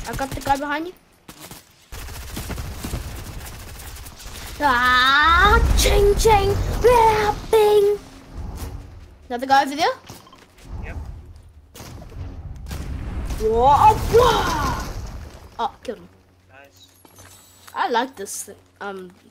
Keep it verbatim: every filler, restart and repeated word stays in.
I got the guy behind you. Ah, ching ching, yeah, bing. Another guy over there. Yep. Whoa, whoa. Oh, killed him. Nice. I like this thing. Um,